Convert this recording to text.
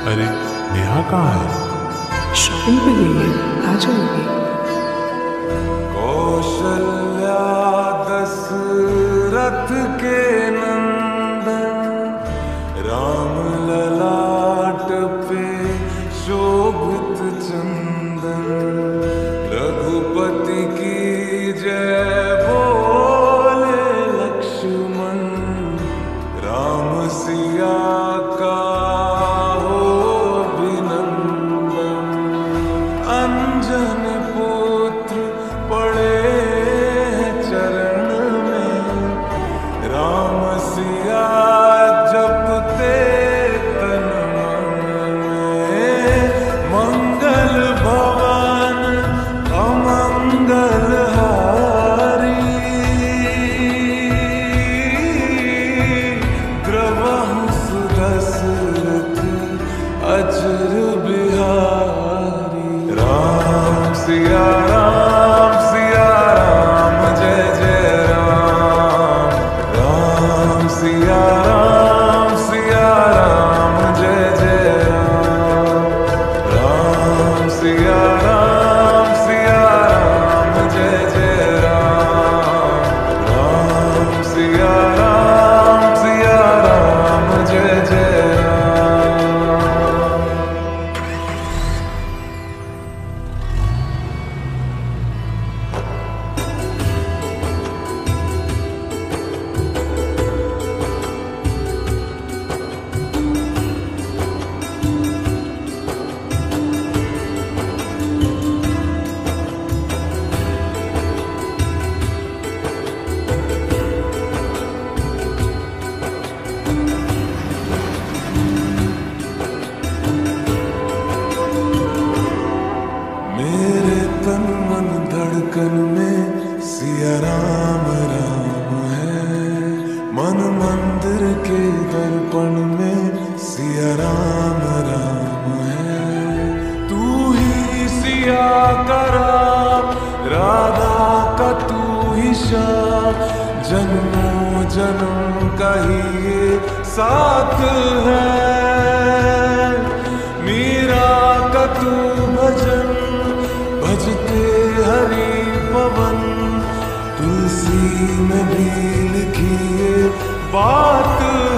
अरे नेहा कहाँ है? शॉपिंग पे गई है, आ जाएगी। कौशल्या दशरथ के नंदन, राम ललाट पे शोभित चंदन, रघुपति की जय बोले लक्ष्मण, राम सिया का हो अभिनंदन। अंजन पुत्र पड़े हैं चरण में, राम सिया जपते तन मन में। मंगल भवन अमंगल हारी, द्रवहु सुदशरथ अजर बिहारी। राम सिया राम जय जय राम, राम सिया राम जय जय राम, राम सिया राम जय जय राम, राम सिया राम जय जय राम। मेरे तन मन धड़कन में सिया राम राम है, मन मंदिर के दर्पण में सिया राम राम है। तू ही सिया का राम, राधा का तू ही श्याम, जन्मों जन्म का ही ये साथ है। मीरा का तू भजन, भजते हरि पवन, तुलसी में भी लिखी ये बात